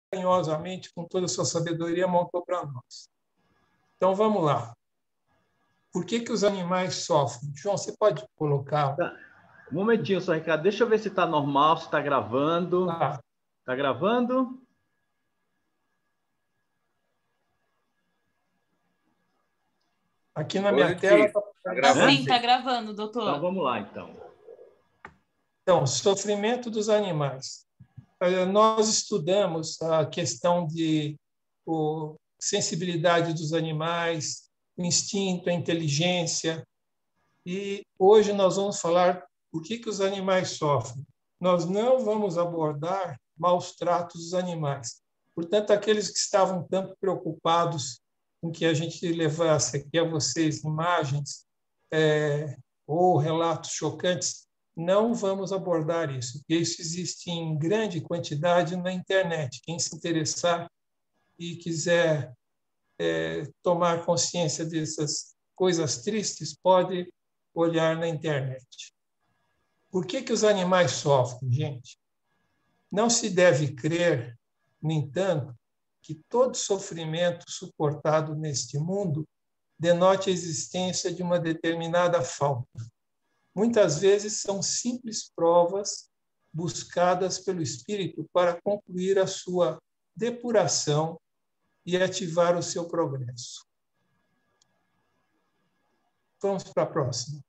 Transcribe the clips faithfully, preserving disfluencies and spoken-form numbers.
carinhosamente, com toda a sua sabedoria, montou para nós. Então, vamos lá. Por que que os animais sofrem? João, você pode colocar... Tá. Um momentinho só, Ricardo. Deixa eu ver se está normal, se está gravando. Tá. Está gravando? Aqui na minha tela... Está tá gravando. Sim, está gravando, doutor. Então, vamos lá, então. Então, sofrimento dos animais. Nós estudamos a questão de o, sensibilidade dos animais, o instinto, a inteligência. E hoje nós vamos falar por que que os animais sofrem. Nós não vamos abordar maus tratos dos animais. Portanto, aqueles que estavam tanto preocupados com que a gente levasse aqui a vocês imagens é, ou relatos chocantes, não vamos abordar isso, porque isso existe em grande quantidade na internet. Quem se interessar e quiser é, tomar consciência dessas coisas tristes, pode olhar na internet. Por que que os animais sofrem, gente? Não se deve crer, no entanto, que todo sofrimento suportado neste mundo denote a existência de uma determinada falta. Muitas vezes são simples provas buscadas pelo espírito para concluir a sua depuração e ativar o seu progresso. Vamos para a próxima.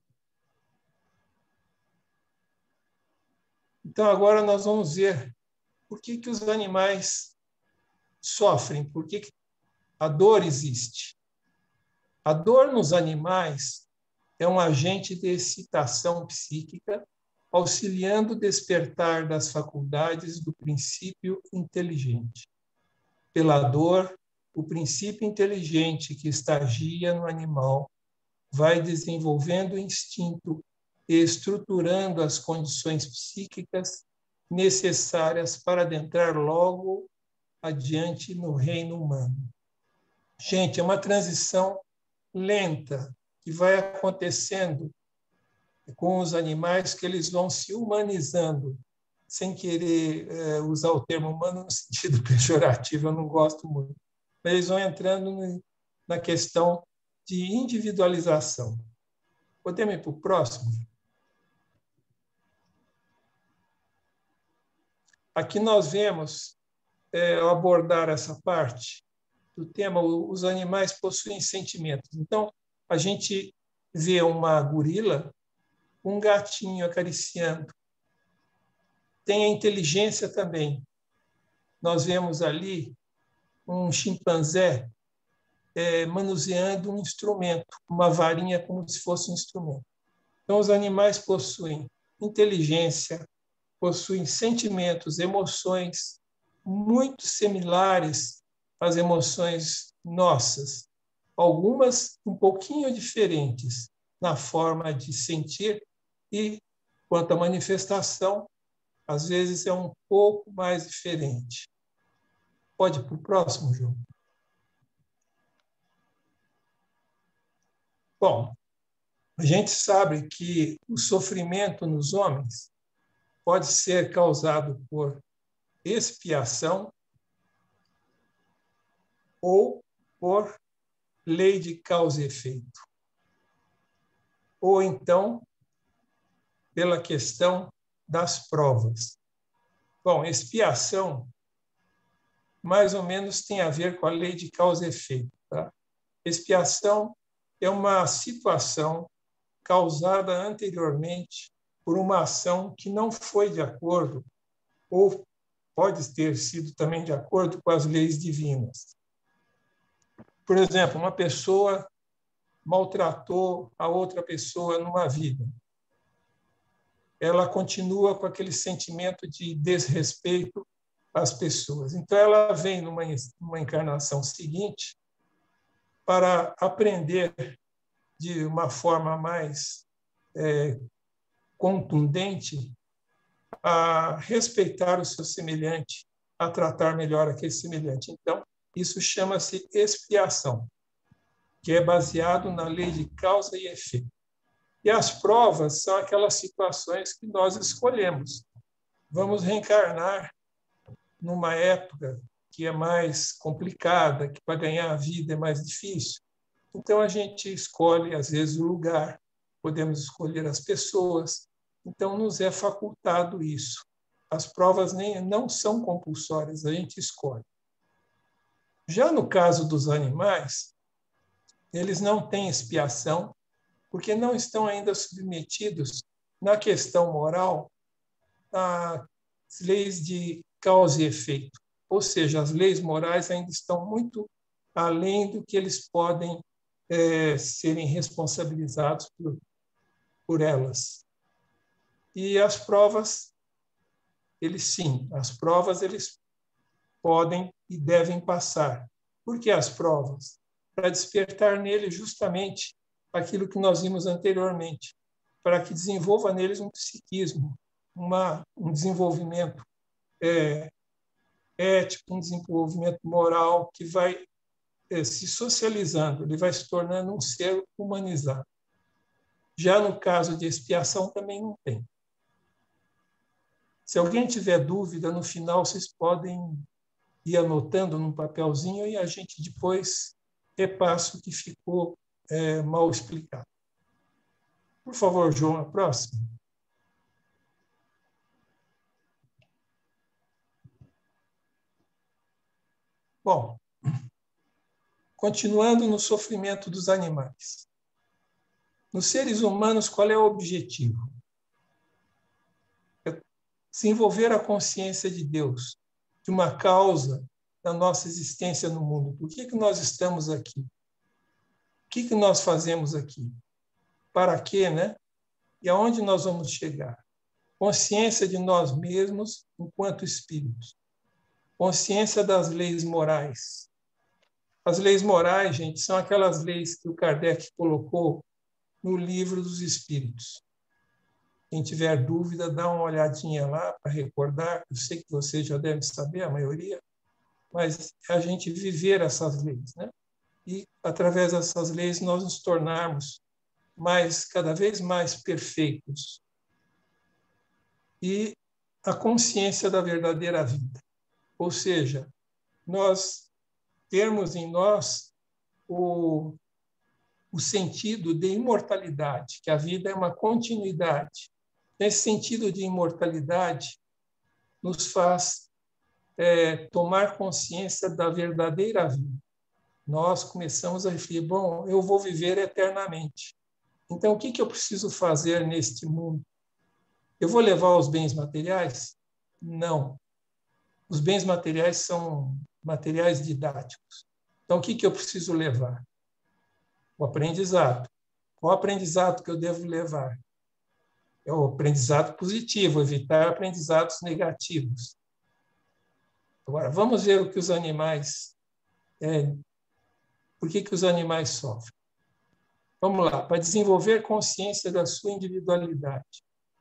Então, agora nós vamos ver por que que os animais sofrem, por que que a dor existe. A dor nos animais é um agente de excitação psíquica, auxiliando o despertar das faculdades do princípio inteligente. Pela dor, o princípio inteligente que estagia no animal vai desenvolvendo o instinto e estruturando as condições psíquicas necessárias para adentrar logo adiante no reino humano. Gente, é uma transição lenta que vai acontecendo com os animais, que eles vão se humanizando, sem querer é, usar o termo humano no sentido pejorativo, eu não gosto muito. Mas eles vão entrando no, na questão de individualização. Podemos ir para o próximo? Aqui nós vemos, é, abordar essa parte do tema, os animais possuem sentimentos. Então, a gente vê uma gorila, um gatinho acariciando. Tem a inteligência também. Nós vemos ali um chimpanzé é, manuseando um instrumento, uma varinha como se fosse um instrumento. Então, os animais possuem inteligência, possuem sentimentos, emoções muito similares às emoções nossas. Algumas um pouquinho diferentes na forma de sentir e, quanto à manifestação, às vezes é um pouco mais diferente. Pode ir para o próximo, João? Bom, a gente sabe que o sofrimento nos homens pode ser causado por expiação ou por lei de causa e efeito. Ou então, pela questão das provas. Bom, expiação mais ou menos tem a ver com a lei de causa e efeito. Tá? Expiação é uma situação causada anteriormente por uma ação que não foi de acordo, ou pode ter sido também de acordo com as leis divinas. Por exemplo, uma pessoa maltratou a outra pessoa numa vida. Ela continua com aquele sentimento de desrespeito às pessoas. Então, ela vem numa, numa encarnação seguinte para aprender de uma forma mais é, contundente a respeitar o seu semelhante, a tratar melhor aquele semelhante. Então, isso chama-se expiação, que é baseado na lei de causa e efeito. E as provas são aquelas situações que nós escolhemos. Vamos reencarnar numa época que é mais complicada, que para ganhar a vida é mais difícil. Então, a gente escolhe, às vezes, o lugar, podemos escolher as pessoas. Então, nos é facultado isso. As provas nem, não são compulsórias, a gente escolhe. Já no caso dos animais, eles não têm expiação, porque não estão ainda submetidos, na questão moral, às leis de causa e efeito. Ou seja, as leis morais ainda estão muito além do que eles podem é, serem responsabilizados por, por elas. E as provas, eles sim, as provas eles podem e devem passar. Por que as provas? Para despertar neles justamente aquilo que nós vimos anteriormente, para que desenvolva neles um psiquismo, uma, um desenvolvimento é, ético, um desenvolvimento moral que vai é, se socializando, ele vai se tornando um ser humanizado. Já no caso de expiação, também não tem. Se alguém tiver dúvida, no final vocês podem ir anotando num papelzinho e a gente depois repassa o que ficou é, mal explicado. Por favor, João, a próxima. Bom, continuando no sofrimento dos animais. Nos seres humanos, qual é o objetivo? É desenvolver a consciência de Deus, de uma causa da nossa existência no mundo. Por que que nós estamos aqui? O que que nós fazemos aqui? Para quê, né? E aonde nós vamos chegar? Consciência de nós mesmos enquanto espíritos. Consciência das leis morais. As leis morais, gente, são aquelas leis que o Kardec colocou no Livro dos Espíritos. Quem tiver dúvida, dá uma olhadinha lá para recordar. Eu sei que vocês já devem saber, a maioria, mas é a gente viver essas leis, né? E, através dessas leis, nós nos tornarmos mais, cada vez mais perfeitos. E a consciência da verdadeira vida. Ou seja, nós termos em nós o, o sentido de imortalidade, que a vida é uma continuidade. Esse sentido de imortalidade nos faz é, tomar consciência da verdadeira vida. Nós começamos a refletir, bom, eu vou viver eternamente. Então, o que que eu preciso fazer neste mundo? Eu vou levar os bens materiais? Não. Os bens materiais são materiais didáticos. Então, o que que eu preciso levar? O aprendizado. Qual aprendizado que eu devo levar? É o aprendizado positivo, evitar aprendizados negativos. Agora, vamos ver o que os animais... É, por que que os animais sofrem? Vamos lá. Para desenvolver consciência da sua individualidade.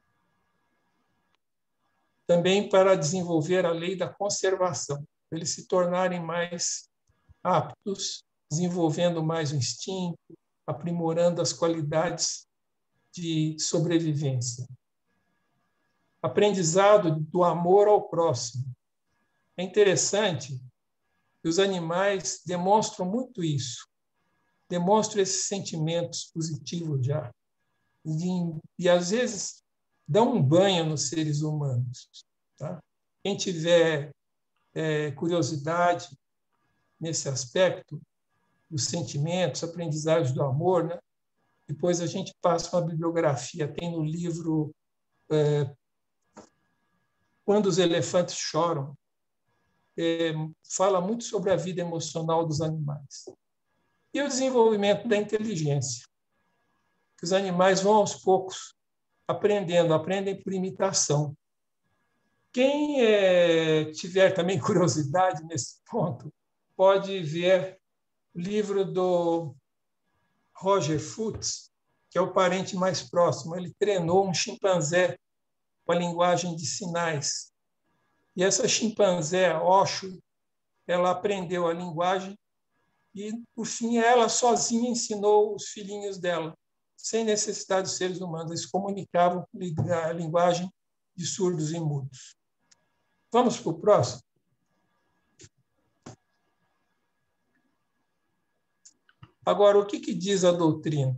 Também para desenvolver a lei da conservação, para eles se tornarem mais aptos, desenvolvendo mais o instinto, aprimorando as qualidades de sobrevivência. Aprendizado do amor ao próximo. É interessante que os animais demonstram muito isso, demonstram esses sentimentos positivos já, e, e às vezes dão um banho nos seres humanos. Tá? Quem tiver é, curiosidade nesse aspecto, os sentimentos, aprendizagens do amor, né? Depois a gente passa uma bibliografia, tem no livro é, Quando os Elefantes Choram, é, fala muito sobre a vida emocional dos animais. E o desenvolvimento da inteligência. Os animais vão aos poucos aprendendo, aprendem por imitação. Quem é, tiver também curiosidade nesse ponto, pode ver o livro do Roger Fuchs, que é o parente mais próximo. Ele treinou um chimpanzé com a linguagem de sinais. E essa chimpanzé, Osho, ela aprendeu a linguagem e, por fim, ela sozinha ensinou os filhinhos dela, sem necessidade dos seres humanos. Eles comunicavam a linguagem de surdos e mudos. Vamos para o próximo? Agora, o que, que diz a doutrina?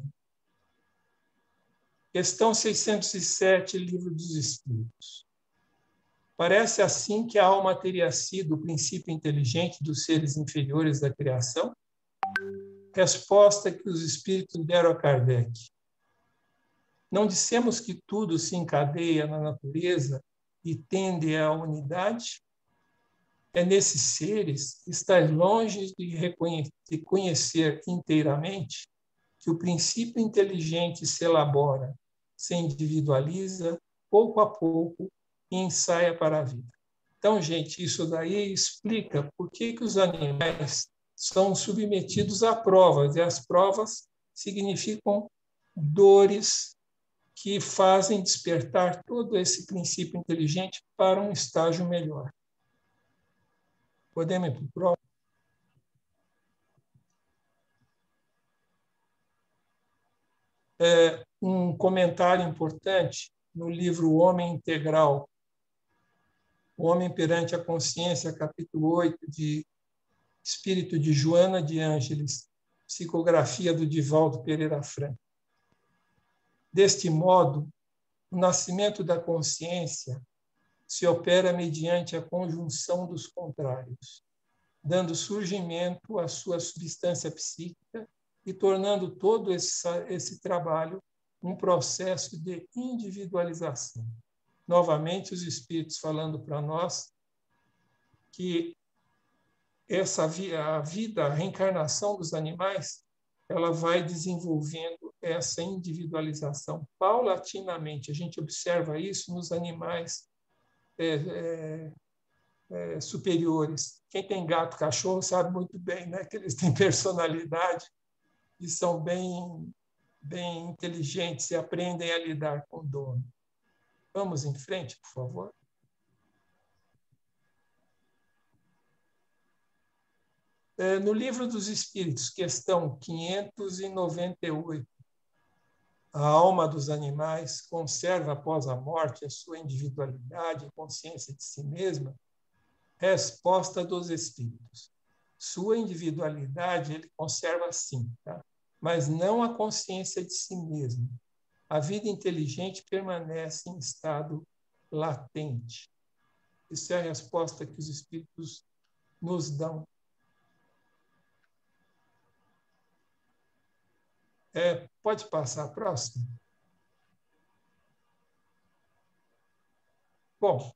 Questão seiscentos e sete, Livro dos Espíritos. Parece assim que a alma teria sido o princípio inteligente dos seres inferiores da criação? Resposta que os espíritos deram a Kardec. Não dissemos que tudo se encadeia na natureza e tende à unidade? É nesses seres, estar longe de, reconhecer, de conhecer inteiramente, que o princípio inteligente se elabora, se individualiza, pouco a pouco, e ensaia para a vida. Então, gente, isso daí explica por que, que os animais são submetidos a provas, e as provas significam dores que fazem despertar todo esse princípio inteligente para um estágio melhor. Podemos ir para o próximo? É, um comentário importante no livro O Homem Integral, O Homem Perante a Consciência, capítulo oito, de Espírito de Joana de Ângeles, psicografia do Divaldo Pereira Franco. Deste modo, o nascimento da consciência se opera mediante a conjunção dos contrários, dando surgimento à sua substância psíquica e tornando todo esse, esse trabalho um processo de individualização. Novamente, os espíritos falando para nós que essa a vida, a reencarnação dos animais, ela vai desenvolvendo essa individualização paulatinamente. A gente observa isso nos animais é, é, é, superiores. Quem tem gato, cachorro, sabe muito bem, né, que eles têm personalidade e são bem, bem inteligentes e aprendem a lidar com o dono. Vamos em frente, por favor. No Livro dos Espíritos, questão quinhentos e noventa e oito, a alma dos animais conserva após a morte a sua individualidade e consciência de si mesma? Resposta dos Espíritos. Sua individualidade ele conserva sim, tá? Mas não a consciência de si mesmo. A vida inteligente permanece em estado latente. Isso é a resposta que os Espíritos nos dão. É, pode passar a próxima? Bom,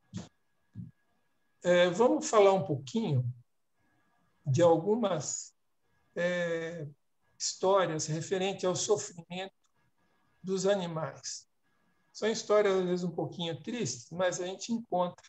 é, vamos falar um pouquinho de algumas é, histórias referentes ao sofrimento dos animais. São histórias, às vezes, um pouquinho tristes, mas a gente encontra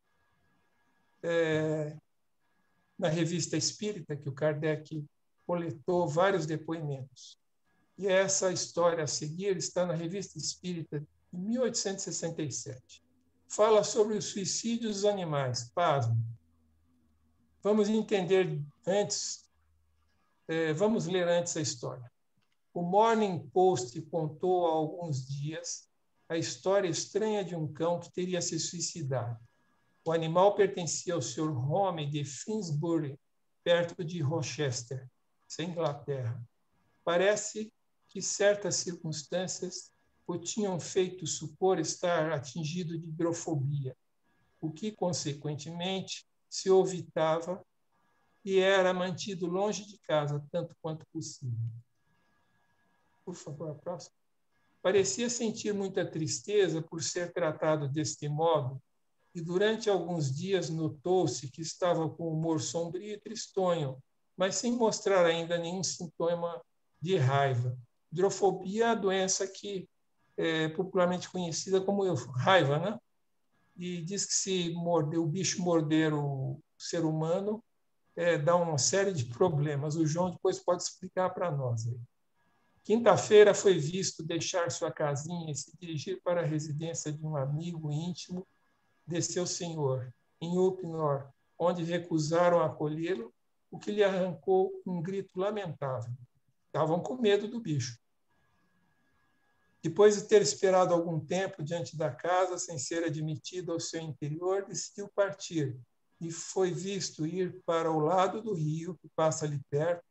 é, na Revista Espírita, que o Kardec coletou vários depoimentos. E essa história a seguir está na Revista Espírita, de mil oitocentos e sessenta e sete. Fala sobre o suicídio dos animais. Pasmo. Vamos entender antes, é, vamos ler antes a história. O Morning Post contou há alguns dias a história estranha de um cão que teria se suicidado. O animal pertencia ao senhor Home de Finsbury, perto de Rochester, Inglaterra. Parece que certas circunstâncias o tinham feito supor estar atingido de hidrofobia, o que, consequentemente, se o evitava e era mantido longe de casa tanto quanto possível. Por favor, a próxima. Parecia sentir muita tristeza por ser tratado deste modo e durante alguns dias notou-se que estava com humor sombrio e tristonho, mas sem mostrar ainda nenhum sintoma de raiva. Hidrofobia é a doença que é popularmente conhecida como raiva, né? E diz que se morder, o bicho morder o ser humano, é, dá uma série de problemas. O João depois pode explicar para nós. Aí. Quinta-feira foi visto deixar sua casinha e se dirigir para a residência de um amigo íntimo de seu senhor, em Upnor, onde recusaram acolhê-lo, o que lhe arrancou um grito lamentável. Estavam com medo do bicho. Depois de ter esperado algum tempo diante da casa, sem ser admitido ao seu interior, decidiu partir e foi visto ir para o lado do rio, que passa ali perto,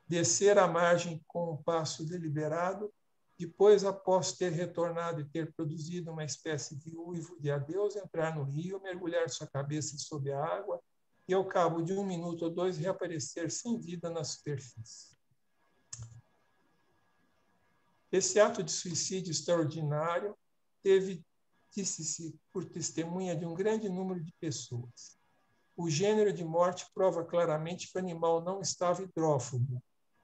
descer a margem com um passo deliberado, depois, após ter retornado e ter produzido uma espécie de uivo de adeus, entrar no rio, mergulhar sua cabeça sob a água e, ao cabo de um minuto ou dois, reaparecer sem vida na superfície. Esse ato de suicídio extraordinário teve, disse-se, por testemunha de um grande número de pessoas. O gênero de morte prova claramente que o animal não estava hidrófobo.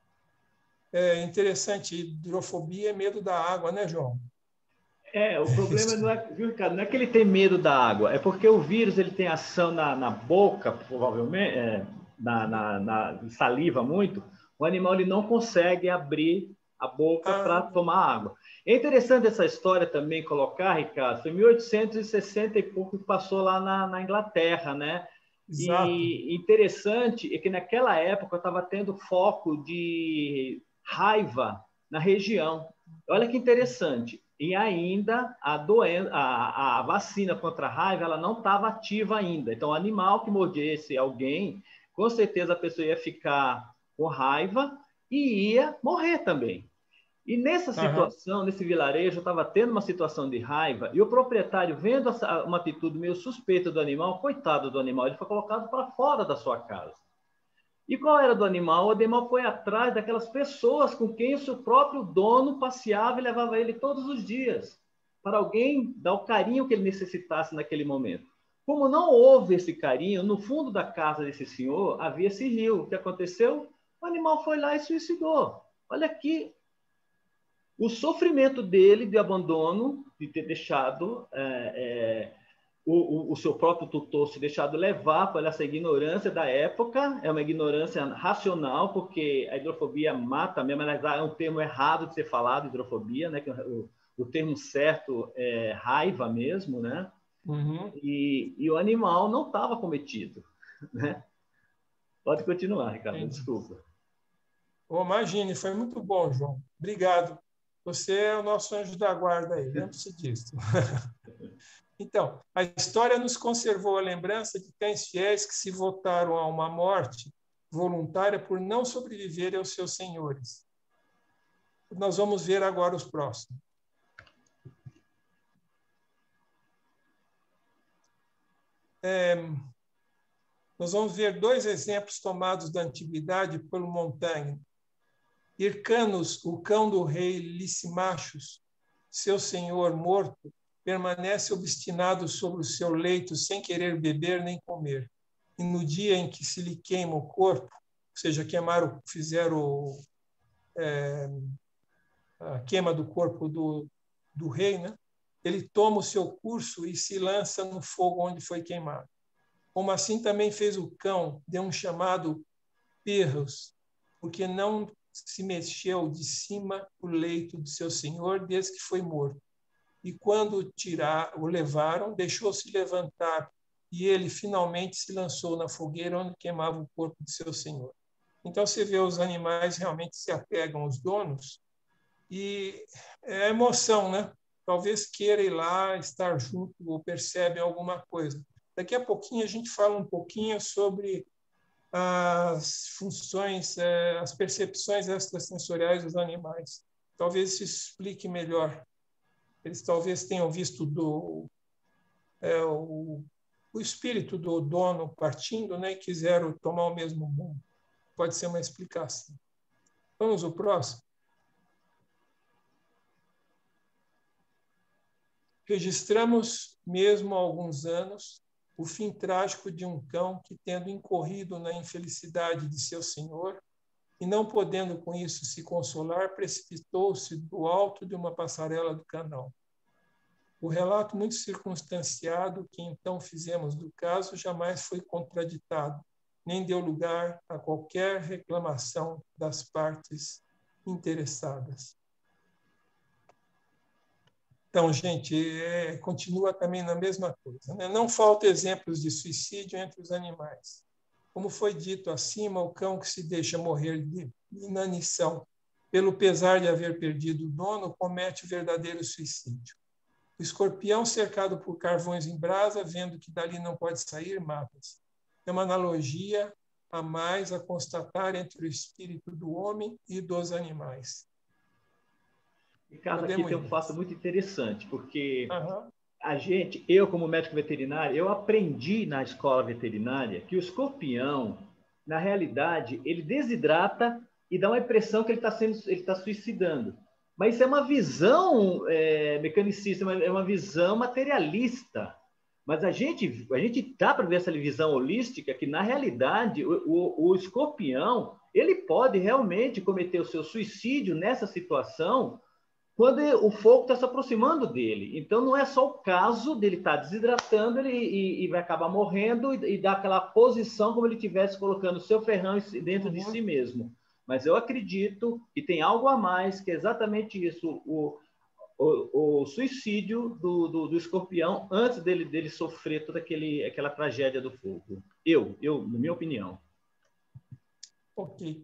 É interessante, hidrofobia é medo da água, né, João? É, o problema não é, viu, Ricardo, não é que ele tem medo da água, é porque o vírus ele tem ação na, na boca, provavelmente, é, na, na, na saliva muito, o animal ele não consegue abrir a boca ah. para tomar água. É interessante essa história também colocar, Ricardo, foi em mil oitocentos e sessenta e pouco que passou lá na, na Inglaterra, né? Exato. E interessante é que naquela época estava tendo foco de raiva na região. Olha que interessante. E ainda a, doen a, a vacina contra a raiva ela não estava ativa ainda. Então, o animal que mordesse alguém, com certeza a pessoa ia ficar com raiva e ia morrer também. E nessa situação, uhum. nesse vilarejo, estava tendo uma situação de raiva e o proprietário, vendo essa, uma atitude meio suspeita do animal, coitado do animal, ele foi colocado para fora da sua casa. E qual era do animal? O animal foi atrás daquelas pessoas com quem o seu próprio dono passeava e levava ele todos os dias, para alguém dar o carinho que ele necessitasse naquele momento. Como não houve esse carinho, no fundo da casa desse senhor havia esse rio. O que aconteceu? O animal foi lá e suicidou. Olha aqui. O sofrimento dele de abandono, de ter deixado é, é, o, o, o seu próprio tutor se deixado levar por essa ignorância da época, é uma ignorância racional, porque a hidrofobia mata mesmo, mas é um termo errado de ser falado, hidrofobia, né? o, o termo certo é raiva mesmo, né? Uhum. E, e o animal não estava cometido. Né? Pode continuar, Ricardo, Entendi. Desculpa. Oh, imagine, foi muito bom, João. Obrigado. Você é o nosso anjo da guarda aí, lembre-se disso. Então, a história nos conservou a lembrança de cães fiéis que se voltaram a uma morte voluntária por não sobreviverem aos seus senhores. Nós vamos ver agora os próximos. É, nós vamos ver dois exemplos tomados da antiguidade pelo Montaigne. Hircanus, o cão do rei Licimachus, seu senhor morto, permanece obstinado sobre o seu leito sem querer beber nem comer. E no dia em que se lhe queima o corpo, ou seja, queimaram, fizeram é, a queima do corpo do, do rei, né? Ele toma o seu curso e se lança no fogo onde foi queimado. Como assim também fez o cão, deu um chamado Pirros, porque não se mexeu de cima do leito do seu senhor desde que foi morto. E quando tirar, o levaram, deixou-se levantar e ele finalmente se lançou na fogueira onde queimava o corpo de seu senhor. Então você vê os animais realmente se apegam aos donos e é emoção, né? Talvez queira ir lá, estar junto ou percebem alguma coisa. Daqui a pouquinho a gente fala um pouquinho sobre as funções, as percepções extrasensoriais dos animais. Talvez isso explique melhor. Eles talvez tenham visto do, é, o, o espírito do dono partindo, né, e quiseram tomar o mesmo rumo. Pode ser uma explicação. Vamos ao próximo. Registramos, mesmo há alguns anos, o fim trágico de um cão que, tendo incorrido na infelicidade de seu senhor e não podendo com isso se consolar, precipitou-se do alto de uma passarela do canal. O relato muito circunstanciado que então fizemos do caso jamais foi contraditado, nem deu lugar a qualquer reclamação das partes interessadas. Então, gente, é, continua também na mesma coisa, né? Não falta exemplos de suicídio entre os animais. Como foi dito acima, o cão que se deixa morrer de inanição pelo pesar de haver perdido o dono comete o verdadeiro suicídio. O escorpião, cercado por carvões em brasa, vendo que dali não pode sair, mata-se. É uma analogia há mais a constatar entre o espírito do homem e dos animais. Ricardo, Podemos aqui tem um fato muito interessante, porque uhum. a gente, eu como médico veterinário, eu aprendi na escola veterinária que o escorpião, na realidade, ele desidrata e dá uma impressão que ele está sendo, ele está suicidando. Mas isso é uma visão é, mecanicista, é uma visão materialista. Mas a gente a gente dá para ver essa visão holística que, na realidade, o, o, o escorpião ele pode realmente cometer o seu suicídio nessa situação quando o fogo está se aproximando dele. Então, não é só o caso dele estar desidratando ele, e, e vai acabar morrendo e, e dar aquela posição como ele estivesse colocando o seu ferrão dentro uhum. de si mesmo. Mas eu acredito que tem algo a mais, que é exatamente isso, o, o, o suicídio do, do, do escorpião antes dele, dele sofrer toda aquele, aquela tragédia do fogo. Eu, eu, na minha opinião. Ok.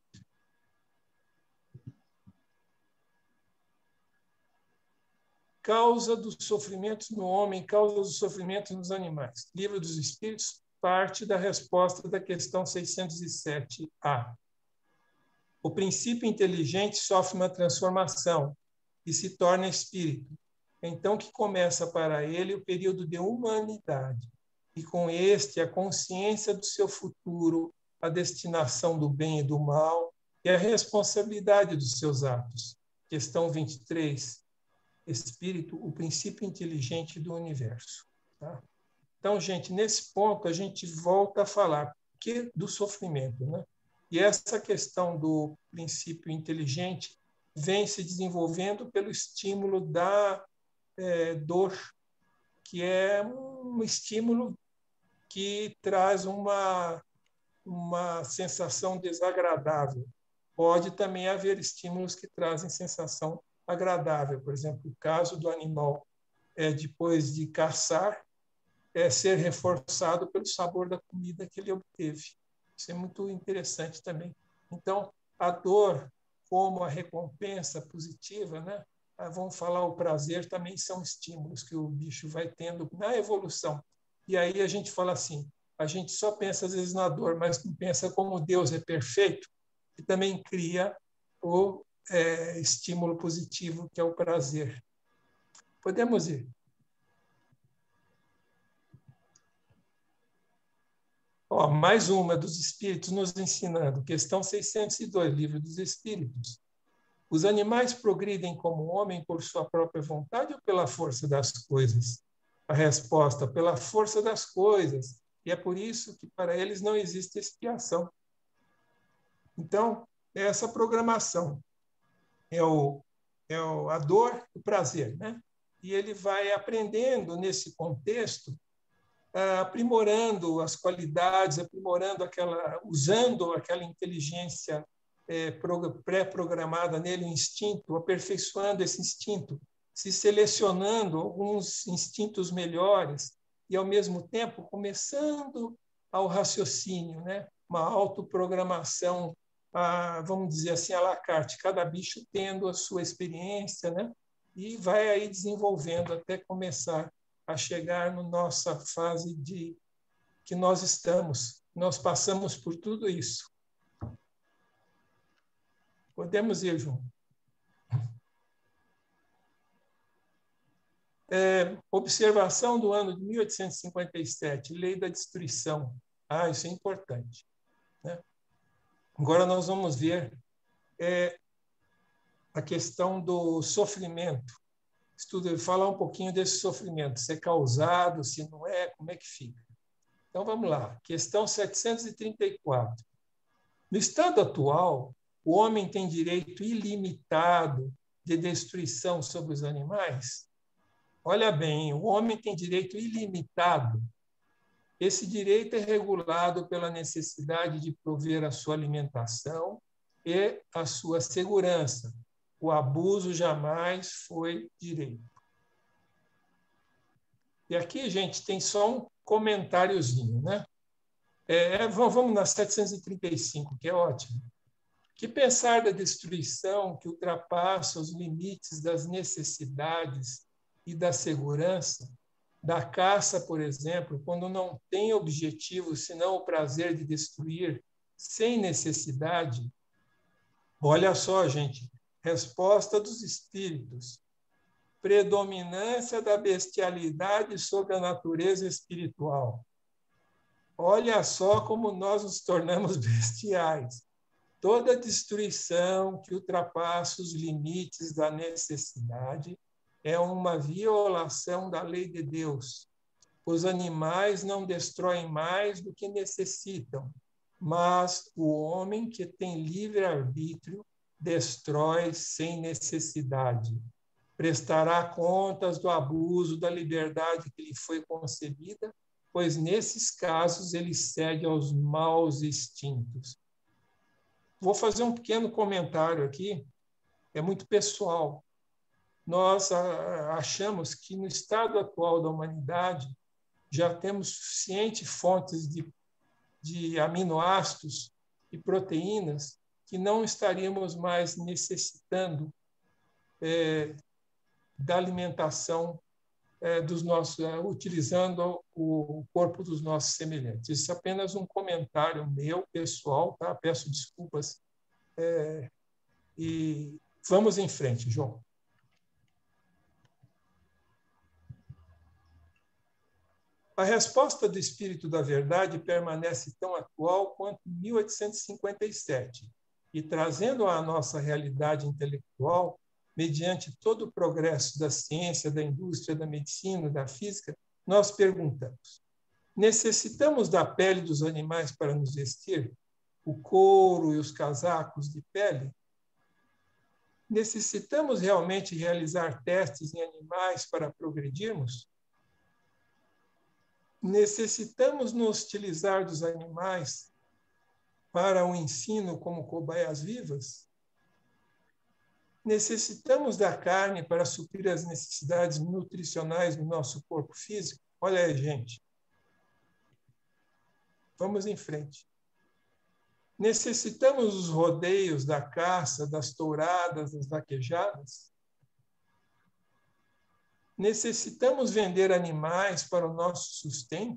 Causa dos sofrimentos no homem, causa dos sofrimentos nos animais. Livro dos Espíritos, parte da resposta da questão seiscentos e sete A. O princípio inteligente sofre uma transformação e se torna espírito. Então que começa para ele o período de humanidade, e com este a consciência do seu futuro, a destinação do bem e do mal e a responsabilidade dos seus atos. Questão vinte e três. Espírito, o princípio inteligente do universo. Tá? Então, gente, nesse ponto a gente volta a falar que do sofrimento, né? E essa questão do princípio inteligente vem se desenvolvendo pelo estímulo da é, dor, que é um estímulo que traz uma, uma sensação desagradável. Pode também haver estímulos que trazem sensação agradável. Por exemplo, o caso do animal, é, depois de caçar, é ser reforçado pelo sabor da comida que ele obteve. Isso é muito interessante também. Então, a dor como a recompensa positiva, né? Vamos falar o prazer, também são estímulos que o bicho vai tendo na evolução. E aí a gente fala assim, a gente só pensa às vezes na dor, mas não pensa como Deus é perfeito, e também cria o é, estímulo positivo, que é o prazer. Podemos ir. Ó, mais uma dos Espíritos nos ensinando. Questão seiscentos e dois, Livro dos Espíritos. Os animais progridem como homem por sua própria vontade ou pela força das coisas? A resposta, pela força das coisas. E é por isso que para eles não existe expiação. Então, é essa programação. É, o, é o, a dor e o prazer, né? E ele vai aprendendo nesse contexto, aprimorando as qualidades, aprimorando aquela, usando aquela inteligência é, pré-programada nele, o instinto, aperfeiçoando esse instinto, se selecionando alguns instintos melhores e, ao mesmo tempo, começando ao raciocínio, né? Uma autoprogramação, a, vamos dizer assim, à la carte, cada bicho tendo a sua experiência, né? E vai aí desenvolvendo até começar a chegar na nossa fase de que nós estamos. Nós passamos por tudo isso. Podemos ir, João. É, observação do ano de mil oitocentos e cinquenta e sete, Lei da Destruição. Ah, isso é importante, né? Agora nós vamos ver é, a questão do sofrimento. Estudo, falar um pouquinho desse sofrimento, se é causado, se não é, como é que fica. Então, vamos lá. Questão setecentos e trinta e quatro. No estado atual, o homem tem direito ilimitado de destruição sobre os animais? Olha bem, o homem tem direito ilimitado. Esse direito é regulado pela necessidade de prover a sua alimentação e a sua segurança. O abuso jamais foi direito. E aqui, gente, tem só um comentáriozinho, né? É, vamos na setecentos e trinta e cinco, que é ótimo. Que pensar da destruição que ultrapassa os limites das necessidades e da segurança, da caça, por exemplo, quando não tem objetivo senão o prazer de destruir, sem necessidade. Olha só, gente, resposta dos espíritos. Predominância da bestialidade sobre a natureza espiritual. Olha só como nós nos tornamos bestiais. Toda destruição que ultrapassa os limites da necessidade é uma violação da lei de Deus. Os animais não destroem mais do que necessitam, mas o homem que tem livre-arbítrio destrói sem necessidade. Prestará contas do abuso da liberdade que lhe foi concedida, pois nesses casos ele cede aos maus instintos. Vou fazer um pequeno comentário aqui, é muito pessoal. Nós achamos que no estado atual da humanidade já temos suficientes fontes de, de aminoácidos e proteínas que não estaríamos mais necessitando é, da alimentação é, dos nossos, é, utilizando o corpo dos nossos semelhantes. Isso é apenas um comentário meu, pessoal, tá? Peço desculpas. É, e vamos em frente, João. A resposta do Espírito da Verdade permanece tão atual quanto em mil oitocentos e cinquenta e sete, e trazendo à nossa realidade intelectual, mediante todo o progresso da ciência, da indústria, da medicina, da física, nós perguntamos: necessitamos da pele dos animais para nos vestir? O couro e os casacos de pele? Necessitamos realmente realizar testes em animais para progredirmos? Necessitamos nos utilizar dos animais para o ensino como cobaias vivas? Necessitamos da carne para suprir as necessidades nutricionais do nosso corpo físico? Olha aí, gente. Vamos em frente. Necessitamos dos rodeios, da caça, das touradas, das vaquejadas? Necessitamos vender animais para o nosso sustento?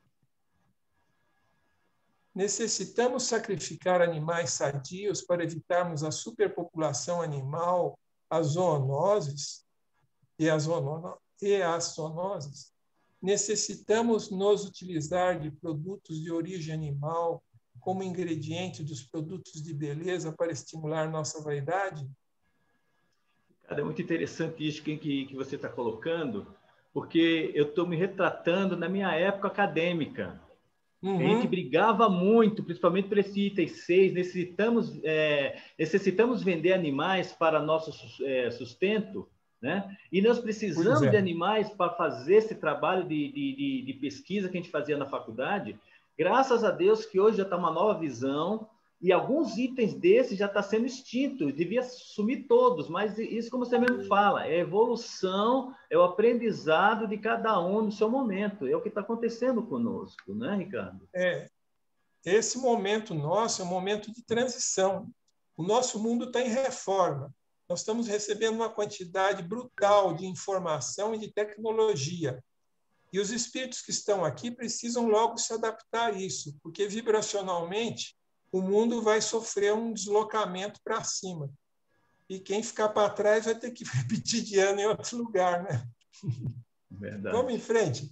Necessitamos sacrificar animais sadios para evitarmos a superpopulação animal, as zoonoses e as, e as zoonoses? Necessitamos nos utilizar de produtos de origem animal como ingrediente dos produtos de beleza para estimular nossa vaidade? É muito interessante isso que, que, que você está colocando, porque eu estou me retratando na minha época acadêmica. Uhum. A gente brigava muito, principalmente por esse item seis, necessitamos, é, necessitamos vender animais para nosso é, sustento, né? E nós precisamos é. de animais para fazer esse trabalho de, de, de, de pesquisa que a gente fazia na faculdade. Graças a Deus que hoje já está uma nova visão, e alguns itens desses já estão sendo extintos, devia sumir todos, mas isso, como você mesmo fala, é a evolução, é o aprendizado de cada um no seu momento, é o que está acontecendo conosco, né, Ricardo? É, esse momento nosso é um momento de transição. O nosso mundo está em reforma. Nós estamos recebendo uma quantidade brutal de informação e de tecnologia. E os espíritos que estão aqui precisam logo se adaptar a isso, porque vibracionalmente o mundo vai sofrer um deslocamento para cima. E quem ficar para trás vai ter que repetir de ano em outro lugar, né? Verdade. Vamos em frente.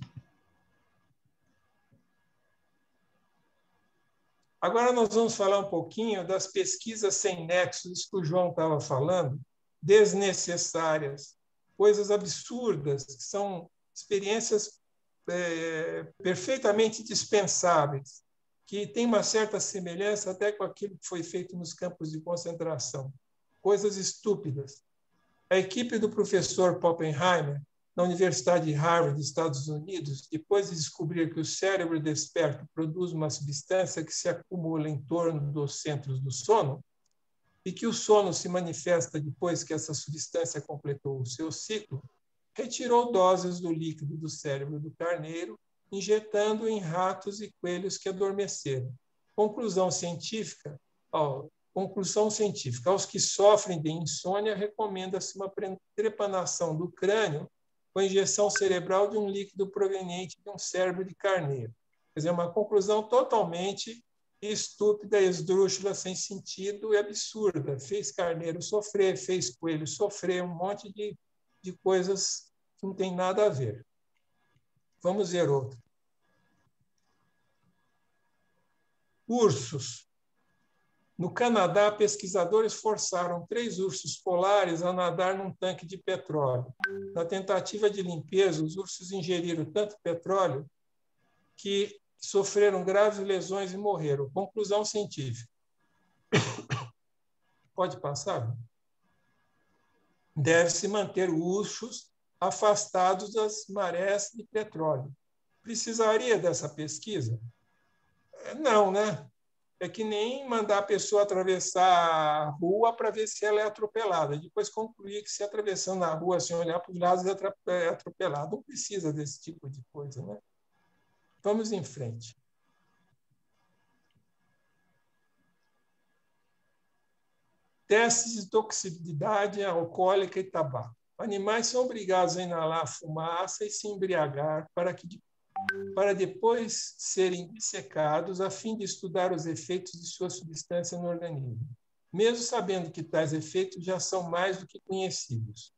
Agora nós vamos falar um pouquinho das pesquisas sem nexos, isso que o João estava falando, desnecessárias, coisas absurdas, que são experiências é, perfeitamente dispensáveis, que tem uma certa semelhança até com aquilo que foi feito nos campos de concentração. Coisas estúpidas. A equipe do professor Poppenheimer, na Universidade de Harvard, Estados Unidos, depois de descobrir que o cérebro desperto produz uma substância que se acumula em torno dos centros do sono, e que o sono se manifesta depois que essa substância completou o seu ciclo, retirou doses do líquido do cérebro do carneiro, injetando em ratos e coelhos que adormeceram. Conclusão científica, ó, conclusão científica, aos que sofrem de insônia, recomenda-se uma trepanação do crânio com injeção cerebral de um líquido proveniente de um cérebro de carneiro. Quer dizer, uma conclusão totalmente estúpida, esdrúxula, sem sentido e absurda. Fez carneiro sofrer, fez coelho sofrer, um monte de, de coisas que não tem nada a ver. Vamos ver outro. Ursos. No Canadá, pesquisadores forçaram três ursos polares a nadar num tanque de petróleo. Na tentativa de limpeza, os ursos ingeriram tanto petróleo que sofreram graves lesões e morreram. Conclusão científica. Pode passar? Deve-se manter ursos afastados das marés de petróleo. Precisaria dessa pesquisa? Não, né? É que nem mandar a pessoa atravessar a rua para ver se ela é atropelada. Depois concluir que se atravessando a rua, sem olhar para os lados, é atropelado. Não precisa desse tipo de coisa, né? Vamos em frente. Testes de toxicidade alcoólica e tabaco. Animais são obrigados a inalar fumaça e se embriagar para que para depois serem dissecados a fim de estudar os efeitos de sua substância no organismo, mesmo sabendo que tais efeitos já são mais do que conhecidos.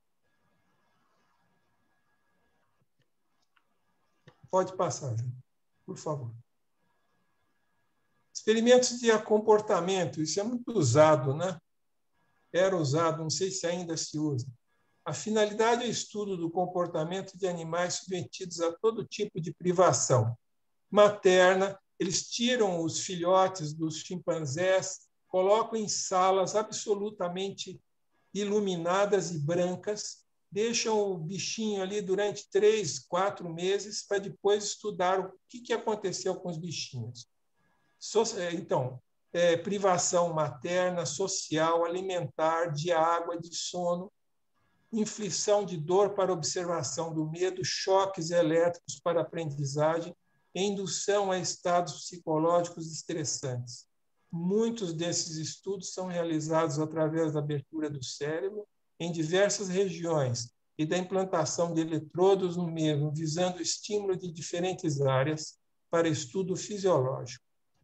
Pode passar, por favor. Experimentos de comportamento, isso é muito usado, né? Era usado, não sei se ainda se usa. A finalidade é o estudo do comportamento de animais submetidos a todo tipo de privação materna. Eles tiram os filhotes dos chimpanzés, colocam em salas absolutamente iluminadas e brancas, deixam o bichinho ali durante três, quatro meses para depois estudar o que aconteceu com os bichinhos. Então, é, privação materna, social, alimentar, de água, de sono, inflição de dor para observação do medo, choques elétricos para aprendizagem, indução a estados psicológicos estressantes. Muitos desses estudos são realizados através da abertura do cérebro em diversas regiões e da implantação de eletrodos no mesmo, visando o estímulo de diferentes áreas para estudo fisiológico.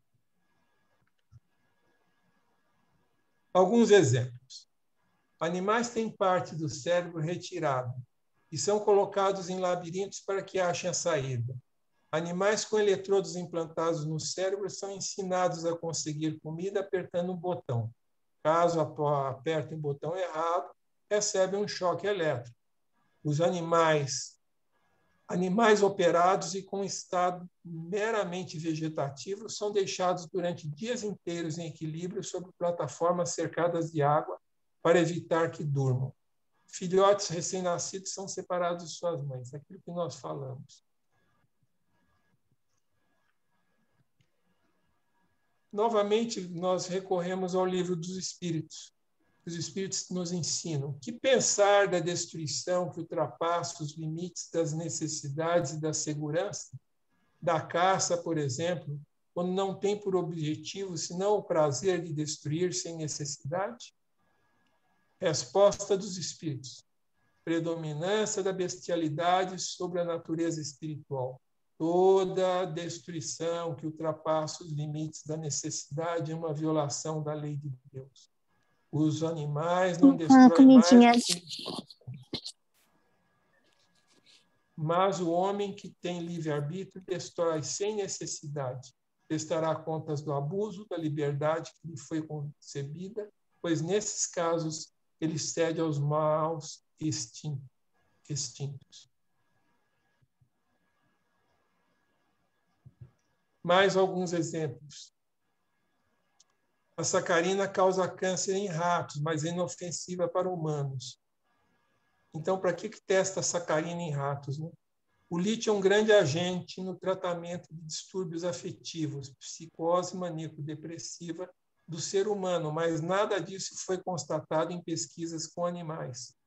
Alguns exemplos. Animais têm parte do cérebro retirado e são colocados em labirintos para que achem a saída. Animais com eletrodos implantados no cérebro são ensinados a conseguir comida apertando um botão. Caso apertem o botão errado, recebem um choque elétrico. Os animais, animais operados e com estado meramente vegetativo são deixados durante dias inteiros em equilíbrio sobre plataformas cercadas de água para evitar que durmam. Filhotes recém-nascidos são separados de suas mães, aquilo que nós falamos. Novamente, nós recorremos ao livro dos Espíritos. Os Espíritos nos ensinam que pensar da destruição que ultrapassa os limites das necessidades e da segurança, da caça, por exemplo, quando não tem por objetivo senão o prazer de destruir sem necessidade? Resposta dos Espíritos. Predominância da bestialidade sobre a natureza espiritual. Toda destruição que ultrapassa os limites da necessidade é uma violação da lei de Deus. Os animais não destroem mais, mas o homem que tem livre-arbítrio destrói sem necessidade. Prestará contas do abuso da liberdade que lhe foi concebida, pois nesses casos ele cede aos maus instintos. Mais alguns exemplos. A sacarina causa câncer em ratos, mas é inofensiva para humanos. Então, para que que testa a sacarina em ratos, né? O lítio é um grande agente no tratamento de distúrbios afetivos, psicose maníaco-depressiva do ser humano, mas nada disso foi constatado em pesquisas com animais.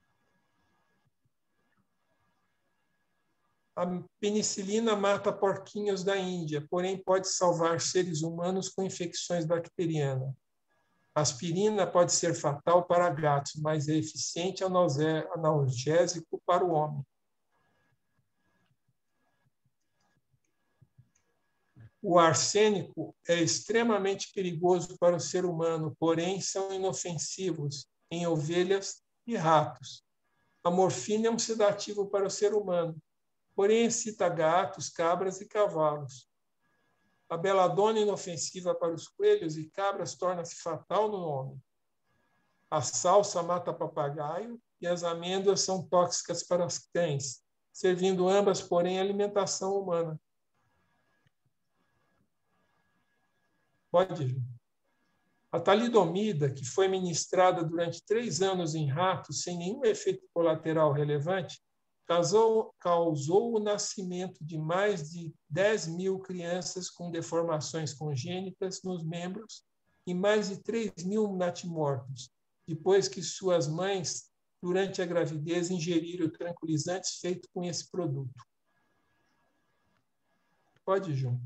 A penicilina mata porquinhos da Índia, porém pode salvar seres humanos com infecções bacterianas. A aspirina pode ser fatal para gatos, mas é eficiente analgésico para o homem. O arsênico é extremamente perigoso para o ser humano, porém são inofensivos em ovelhas e ratos. A morfina é um sedativo para o ser humano, porém excita gatos, cabras e cavalos. A beladona é inofensiva para os coelhos e cabras torna-se fatal no homem. A salsa mata papagaio e as amêndoas são tóxicas para os cães, servindo ambas, porém, a alimentação humana. Pode ir. A talidomida, que foi ministrada durante três anos em ratos sem nenhum efeito colateral relevante, causou, causou o nascimento de mais de dez mil crianças com deformações congênitas nos membros e mais de três mil natimortos, depois que suas mães, durante a gravidez, ingeriram tranquilizantes feitos com esse produto. Pode ir, João.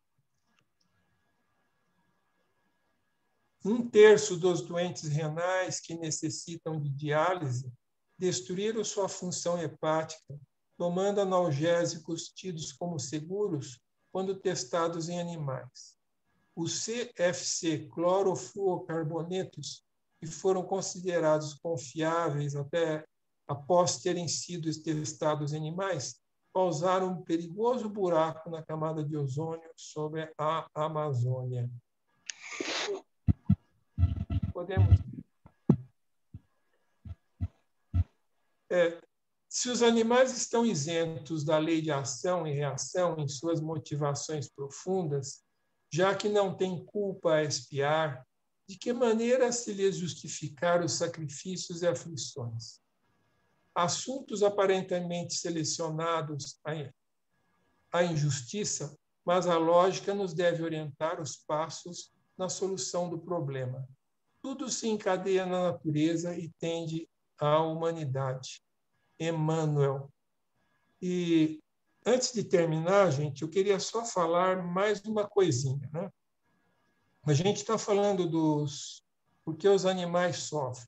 Um terço dos doentes renais que necessitam de diálise destruíram sua função hepática, tomando analgésicos tidos como seguros quando testados em animais. Os C F C clorofluorcarbonetos, que foram considerados confiáveis até após terem sido testados em animais, causaram um perigoso buraco na camada de ozônio sobre a Amazônia. Podemos. É, se os animais estão isentos da lei de ação e reação em suas motivações profundas, já que não têm culpa a expiar, de que maneira se lhes justificar os sacrifícios e aflições? Assuntos aparentemente selecionados à injustiça, mas a lógica nos deve orientar os passos na solução do problema. Tudo se encadeia na natureza e tende à humanidade. Emmanuel. E antes de terminar, gente, eu queria só falar mais uma coisinha, né? A gente está falando dos porque os animais sofrem.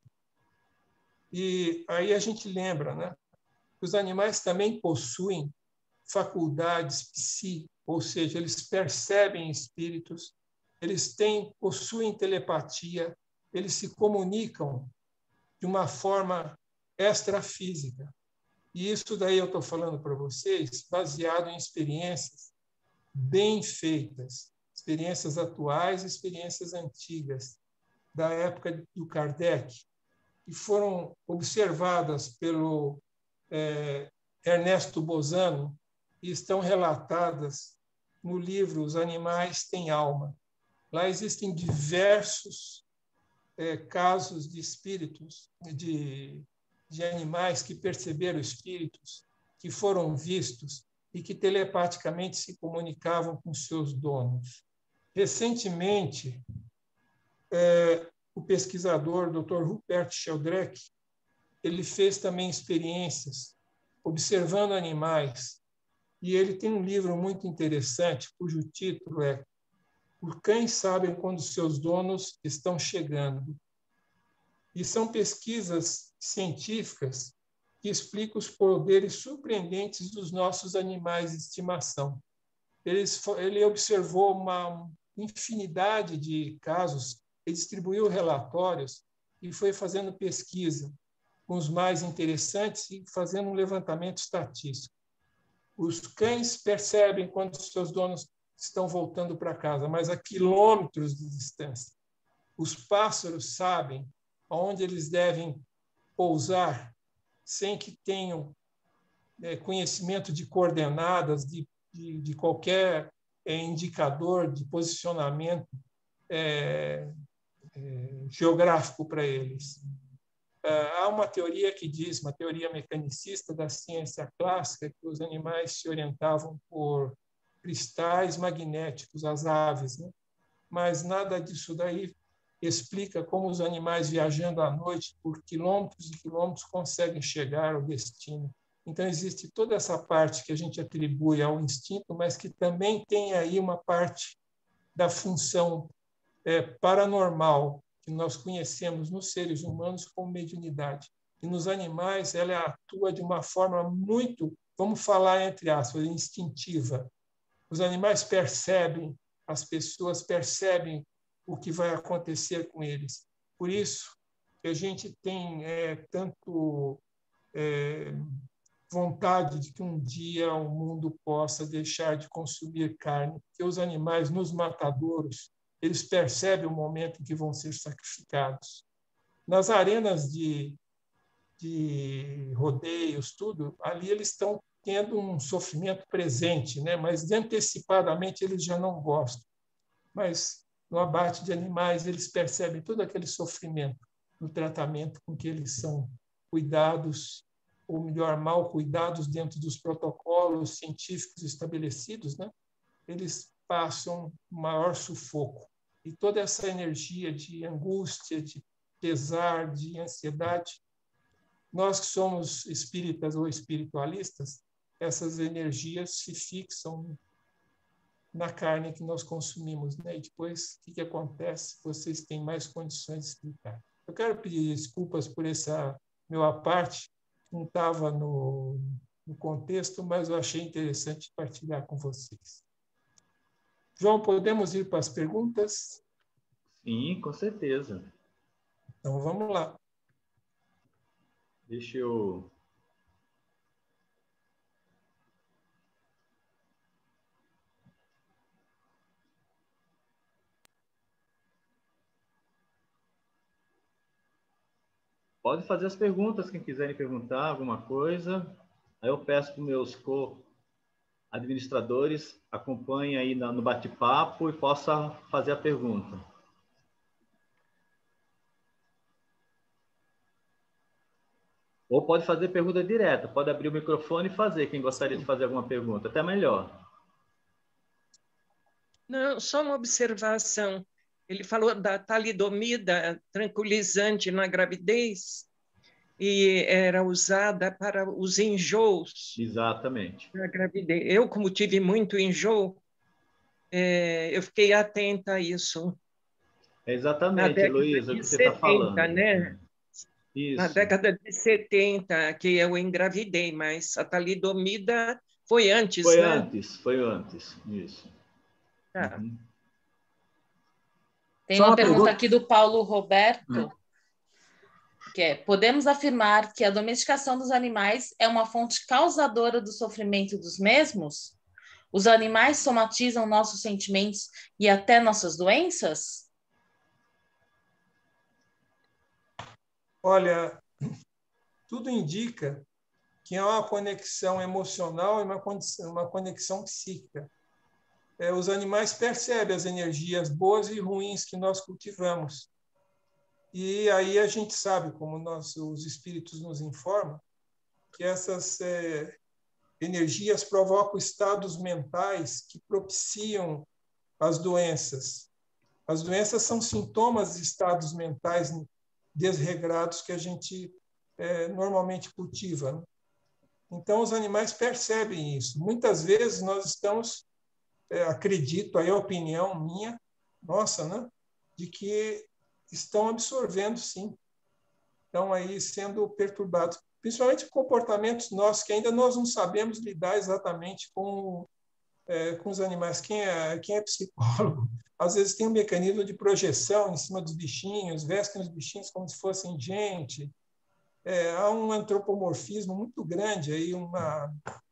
E aí a gente lembra, né? Os animais também possuem faculdades psi, ou seja, eles percebem espíritos, eles têm, possuem telepatia, eles se comunicam de uma forma extrafísica. E isso daí eu estou falando para vocês baseado em experiências bem feitas, experiências atuais, experiências antigas, da época do Kardec, que foram observadas pelo é, Ernesto Bozano e estão relatadas no livro Os Animais Têm Alma. Lá existem diversos é, casos de espíritos, de, de animais que perceberam espíritos, que foram vistos e que telepaticamente se comunicavam com seus donos. Recentemente, é, o pesquisador doutor Rupert Sheldrake, ele fez também experiências observando animais, e ele tem um livro muito interessante, cujo título é Os Cães Sabem Quando Seus Donos Estão Chegando. E são pesquisas científicas que explicam os poderes surpreendentes dos nossos animais de estimação. Ele, ele observou uma infinidade de casos e distribuiu relatórios e foi fazendo pesquisa com os mais interessantes e fazendo um levantamento estatístico. Os cães percebem quando seus donos estão voltando para casa, mas a quilômetros de distância. Os pássaros sabem aonde eles devem pousar sem que tenham é, conhecimento de coordenadas, de, de, de qualquer é, indicador de posicionamento é, é, geográfico para eles. Há uma teoria que diz, uma teoria mecanicista da ciência clássica, que os animais se orientavam por cristais magnéticos, as aves, né? Mas nada disso daí explica como os animais viajando à noite por quilômetros e quilômetros conseguem chegar ao destino. Então, existe toda essa parte que a gente atribui ao instinto, mas que também tem aí uma parte da função é, paranormal, que nós conhecemos nos seres humanos como mediunidade. E nos animais ela atua de uma forma muito, vamos falar entre aspas, instintiva. Os animais percebem, as pessoas percebem o que vai acontecer com eles. Por isso que a gente tem é, tanto é, vontade de que um dia o mundo possa deixar de consumir carne, porque os animais nos matadouros, eles percebem o momento em que vão ser sacrificados. Nas arenas de, de rodeios, tudo, ali eles estão tendo um sofrimento presente, né? Mas antecipadamente eles já não gostam. Mas no abate de animais eles percebem todo aquele sofrimento no tratamento com que eles são cuidados, ou melhor, mal cuidados dentro dos protocolos científicos estabelecidos, né? Eles passam maior sufoco. E toda essa energia de angústia, de pesar, de ansiedade, nós que somos espíritas ou espiritualistas, essas energias se fixam na carne que nós consumimos, né? E depois, o que, que acontece? Vocês têm mais condições de explicar. Eu quero pedir desculpas por essa meu à parte, que não estava no, no contexto, mas eu achei interessante partilhar com vocês. João, podemos ir para as perguntas? Sim, com certeza. Então, vamos lá. Deixa eu... Pode fazer as perguntas, quem quiserem perguntar alguma coisa. Aí eu peço para os meus co-administradores acompanhem aí no bate-papo e possa fazer a pergunta. Ou pode fazer pergunta direta, pode abrir o microfone e fazer, quem gostaria de fazer alguma pergunta, até melhor. Não, só uma observação. Ele falou da talidomida tranquilizante na gravidez e era usada para os enjoos. Exatamente. Na gravidez. Eu, como tive muito enjoo, é, eu fiquei atenta a isso. É exatamente, Heloísa, o que você está falando. Né? Isso. Na década de setenta, que eu engravidei, mas a talidomida foi antes, Foi né? antes, foi antes, isso. Tá. Uhum. Tem Só uma, uma pergunta, pergunta aqui do Paulo Roberto, Hum. que é: podemos afirmar que a domesticação dos animais é uma fonte causadora do sofrimento dos mesmos? Os animais somatizam nossos sentimentos e até nossas doenças? Olha, tudo indica que é uma conexão emocional e uma conexão, uma conexão psíquica. É, os animais percebem as energias boas e ruins que nós cultivamos. E aí a gente sabe, como nós, os espíritos nos informam, que essas é, energias provocam estados mentais que propiciam as doenças. As doenças são sintomas de estados mentais desregrados que a gente é, normalmente cultiva, né? Então, os animais percebem isso. Muitas vezes nós estamos, é, acredito, aí é a opinião minha, nossa, né, de que estão absorvendo, sim. Estão aí sendo perturbados. Principalmente comportamentos nossos, que ainda nós não sabemos lidar exatamente com, é, com os animais. Quem é, quem é psicólogo, às vezes tem um mecanismo de projeção em cima dos bichinhos, vestem os bichinhos como se fossem gente. É, há um antropomorfismo muito grande aí, uma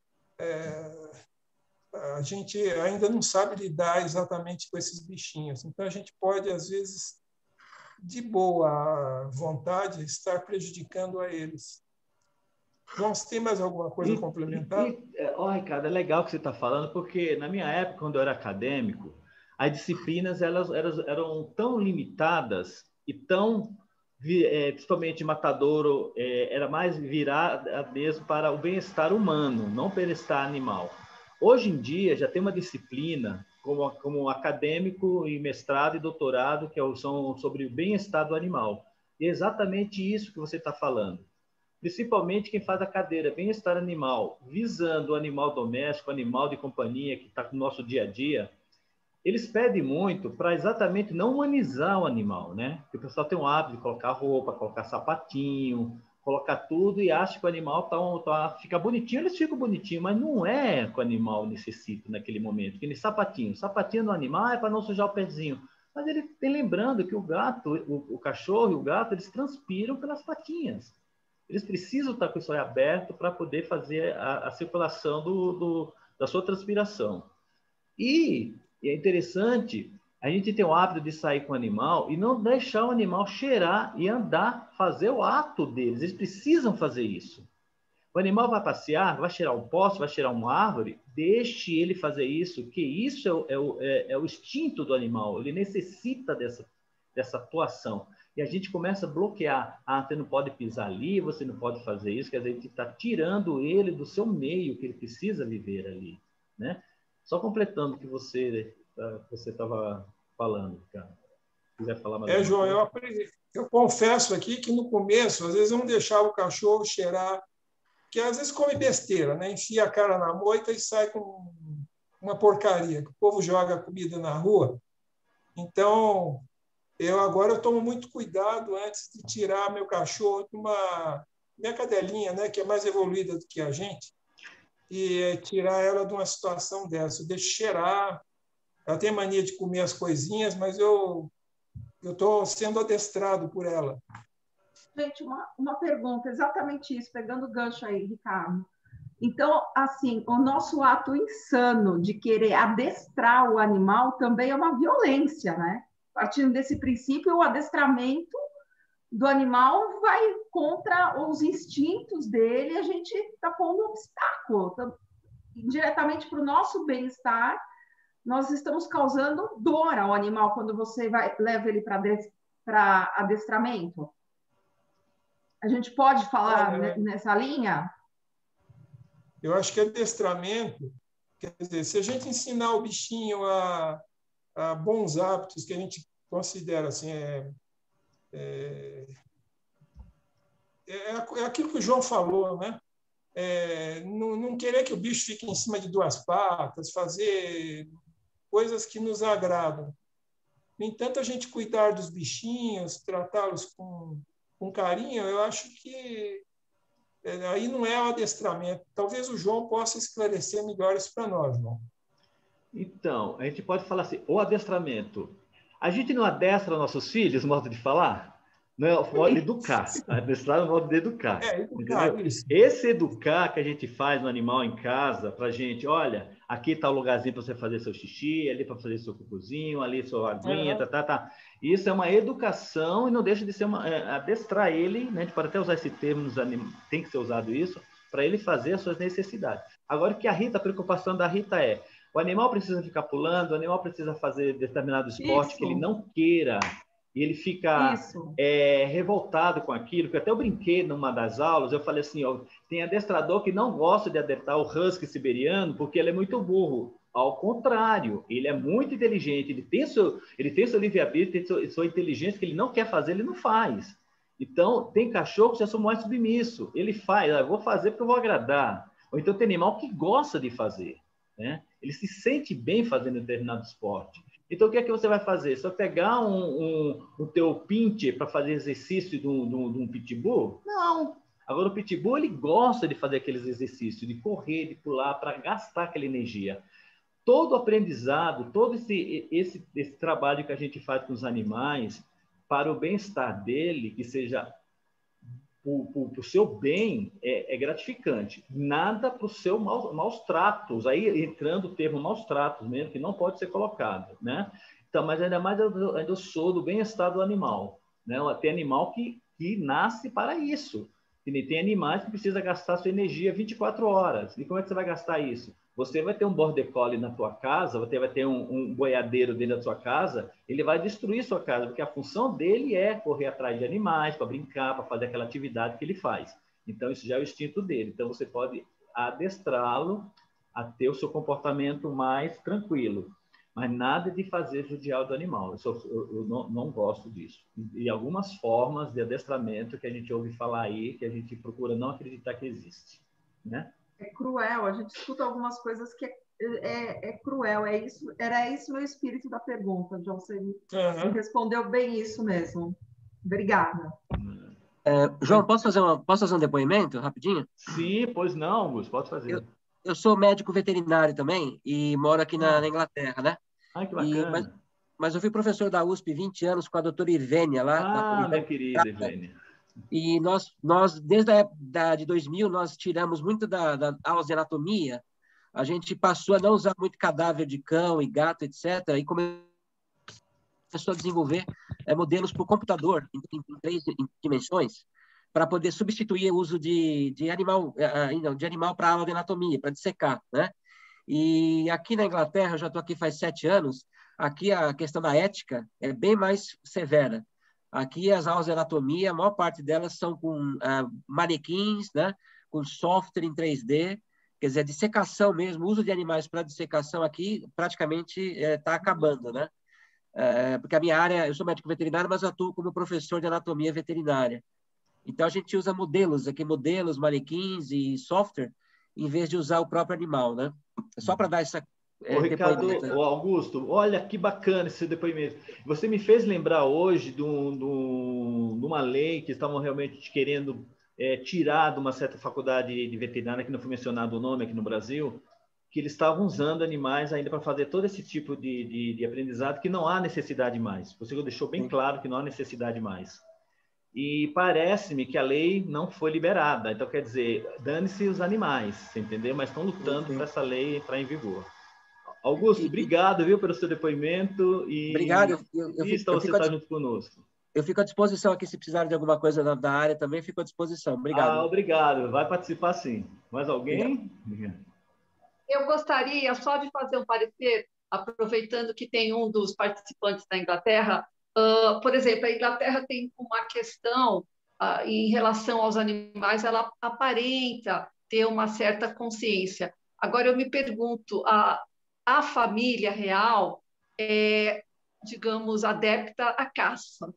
é, a gente ainda não sabe lidar exatamente com esses bichinhos. Então a gente pode às vezes de boa vontade estar prejudicando a eles. João, você tem mais alguma coisa E, a complementar? E, e, oh, Ricardo, é legal que você está falando, porque na minha época, quando eu era acadêmico, as disciplinas elas, elas eram tão limitadas e tão É, principalmente matadouro, é, era mais virada mesmo para o bem-estar humano, não para o bem-estar animal. Hoje em dia, já tem uma disciplina, como, como acadêmico e mestrado e doutorado, que são sobre o bem-estar do animal. E é exatamente isso que você está falando. Principalmente quem faz a cadeira bem-estar animal, visando o animal doméstico, o animal de companhia que está no nosso dia a dia. Eles pedem muito para exatamente não humanizar o animal, né? Porque o pessoal tem o hábito de colocar roupa, colocar sapatinho, colocar tudo e acha que o animal tá, tá, fica bonitinho, eles ficam bonitinhos, mas não é que o animal necessita naquele momento. Que nem sapatinho. Sapatinho do animal é para não sujar o pezinho. Mas ele tem lembrando que o gato, o, o cachorro e o gato, eles transpiram pelas patinhas. Eles precisam estar com isso aí aberto para poder fazer a, a circulação do, do, da sua transpiração. E, e é interessante, a gente tem o hábito de sair com o animal e não deixar o animal cheirar e andar, fazer o ato deles. Eles precisam fazer isso. O animal vai passear, vai cheirar um poste, vai cheirar uma árvore, deixe ele fazer isso, que isso é o, é o, é, é o instinto do animal, ele necessita dessa, dessa atuação. E a gente começa a bloquear. Ah, você não pode pisar ali, você não pode fazer isso, quer dizer, a gente está tirando ele do seu meio, que ele precisa viver ali. Né? Só completando o que você você estava falando, cara. Se quiser falar mais. É, João, eu, aprendi, eu confesso aqui que no começo, às vezes eu não deixava o cachorro cheirar, que às vezes come besteira, né? Enfia a cara na moita e sai com uma porcaria, que o povo joga comida na rua. Então, eu agora eu tomo muito cuidado antes de tirar meu cachorro de uma minha cadelinha, né, que é mais evoluída do que a gente, e é tirar ela de uma situação dessa. Eu deixo cheirar, ela tem mania de comer as coisinhas, mas eu eu estou sendo adestrado por ela. Gente, uma, uma pergunta, exatamente isso, pegando o gancho aí, Ricardo. Então, assim, o nosso ato insano de querer adestrar o animal também é uma violência, né? Partindo desse princípio, o adestramento do animal vai contra os instintos dele, a gente está pondo um obstáculo. Então, indiretamente para o nosso bem-estar, nós estamos causando dor ao animal quando você vai, leva ele para adestramento. A gente pode falar Olha, nessa linha? Eu acho que adestramento, quer dizer, se a gente ensinar o bichinho a, a bons hábitos que a gente considera assim, é, é, é aquilo que o João falou, né? É, não, não querer que o bicho fique em cima de duas patas, fazer coisas que nos agradam. No entanto, a gente cuidar dos bichinhos, tratá-los com com carinho, eu acho que aí não é o adestramento. Talvez o João possa esclarecer melhor isso para nós, João. Então, a gente pode falar assim, o adestramento. A gente não adestra nossos filhos, modo de falar? Não é o modo de educar. Adestrar é o modo de educar. É, educar, isso. Esse educar que a gente faz no animal em casa, para a gente, olha, aqui está o lugarzinho para você fazer seu xixi, ali para fazer seu cocôzinho, ali sua aguinha, uhum. tá, tá, tá. Isso é uma educação e não deixa de ser uma... É, adestrar ele, né? A gente pode até usar esse termo, nos anim... tem que ser usado isso, para ele fazer as suas necessidades. Agora, o que a Rita, a preocupação da Rita é, o animal precisa ficar pulando, o animal precisa fazer determinado esporte isso. que ele não queira, e ele fica é, revoltado com aquilo, que até eu brinquei numa das aulas, eu falei assim, ó, tem adestrador que não gosta de adestrar o husky siberiano porque ele é muito burro. Ao contrário, ele é muito inteligente, ele tem seu, ele tem seu livre-arbítrio, tem sua, sua inteligência, que ele não quer fazer, ele não faz. Então, tem cachorro que já são mais submisso, ele faz, ah, eu vou fazer porque eu vou agradar. Ou então tem animal que gosta de fazer, né? Ele se sente bem fazendo determinado esporte. Então, o que é que você vai fazer? Você vai pegar um, um, o teu pincher para fazer exercício de um, de, um, de um pitbull? Não. Agora, o pitbull, ele gosta de fazer aqueles exercícios, de correr, de pular, para gastar aquela energia. Todo aprendizado, todo esse, esse, esse trabalho que a gente faz com os animais, para o bem-estar dele, que seja para o seu bem, é, é gratificante. Nada para o seu maus, maus tratos. Aí entrando o termo maus tratos mesmo, que não pode ser colocado, né? Então, mas ainda mais eu, eu sou do bem-estar do animal, né? Tem animal que, que nasce para isso. E tem animais que precisam gastar sua energia vinte e quatro horas. E como é que você vai gastar isso? Você vai ter um border collie na tua casa, você vai ter um, um boiadeiro dentro da sua casa, ele vai destruir sua casa, porque a função dele é correr atrás de animais, para brincar, para fazer aquela atividade que ele faz. Então, isso já é o instinto dele. Então, você pode adestrá-lo a ter o seu comportamento mais tranquilo. Mas nada de fazer judiar do animal. Eu, sou, eu, eu não, não gosto disso. E, e algumas formas de adestramento que a gente ouve falar aí, que a gente procura não acreditar que existe, né? É cruel, a gente escuta algumas coisas que é, é, é cruel, é isso, era esse o meu espírito da pergunta, João, você uhum. me respondeu bem isso mesmo. Obrigada. É, João, posso fazer, uma, posso fazer um depoimento rapidinho? Sim, pois não, Augusto, pode fazer. Eu, eu sou médico veterinário também e moro aqui na, na Inglaterra, né? Ai, que E, mas, bacana. mas eu fui professor da U S P vinte anos com a doutora Irvênia, lá na Ah, minha Politecnica. querida Ivênia. E nós, nós desde a época da, de dois mil, nós tiramos muito da, da aulas de anatomia. A gente passou a não usar muito cadáver de cão e gato, etcétera. E começou a desenvolver é, modelos por computador, em, em três dimensões, para poder substituir o uso de, de animal, de animal para aula de anatomia, para dissecar, né? E aqui na Inglaterra, eu já estou aqui faz sete anos, aqui a questão da ética é bem mais severa. Aqui as aulas de anatomia, a maior parte delas são com uh, manequins, né? Com software em três D, quer dizer, dissecação mesmo, o uso de animais para dissecação aqui praticamente está é, acabando, né? É, porque a minha área, eu sou médico veterinário, mas atuo como professor de anatomia veterinária. Então, a gente usa modelos aqui, modelos, manequins e software, em vez de usar o próprio animal, né? É só para dar essa é, Ô, Ricardo, depoimento. ô, Augusto, olha que bacana esse depoimento. Você me fez lembrar hoje de, um, de, um, de uma lei que estavam realmente querendo é, tirar de uma certa faculdade de veterinária, que não foi mencionado o nome aqui no Brasil, que eles estavam usando animais ainda para fazer todo esse tipo de, de, de aprendizado, que não há necessidade mais. Você deixou bem claro que não há necessidade mais. E parece-me que a lei não foi liberada. Então, quer dizer, dane-se os animais, você entendeu? Mas estão lutando para essa lei entrar em vigor. Augusto, obrigado, viu, pelo seu depoimento. E obrigado. Eu, eu, eu, fico, você está junto conosco. Eu fico à disposição aqui, se precisar de alguma coisa da, da área também, fico à disposição. Obrigado. Ah, obrigado. Vai participar, sim. Mais alguém? Obrigado. Eu gostaria só de fazer um parecer, aproveitando que tem um dos participantes da Inglaterra. Uh, por exemplo, a Inglaterra tem uma questão uh, em relação aos animais, ela aparenta ter uma certa consciência. Agora, eu me pergunto, a, a família real é, digamos, adepta à caça.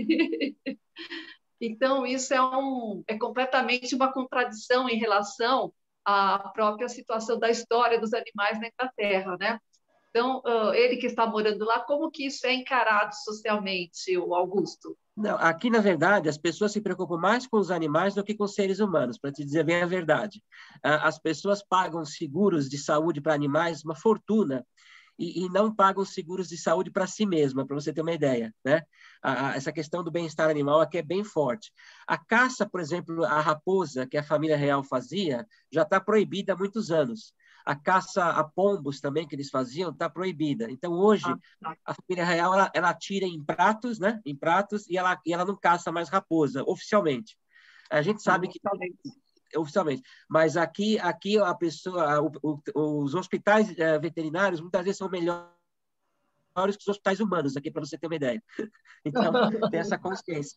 Então, isso é, um, é completamente uma contradição em relação à própria situação da história dos animais na Inglaterra, né? Então, ele que está morando lá, como que isso é encarado socialmente, o Augusto? Não, aqui, na verdade, as pessoas se preocupam mais com os animais do que com os seres humanos, para te dizer bem a verdade. As pessoas pagam seguros de saúde para animais, uma fortuna, e, e não pagam seguros de saúde para si mesma, para você ter uma ideia, né? A, a, essa questão do bem-estar animal aqui é bem forte. A caça, por exemplo, a raposa, que a família real fazia, já está proibida há muitos anos. A caça a pombos também, que eles faziam, está proibida. Então, hoje, a família real, ela, ela atira em pratos, né? Em pratos, e ela, e ela não caça mais raposa, oficialmente. A gente sabe que... oficialmente. Mas aqui, aqui a pessoa, o, o, os hospitais uh, veterinários, muitas vezes, são melhores que os hospitais humanos, aqui, para você ter uma ideia. Então, tem essa consciência.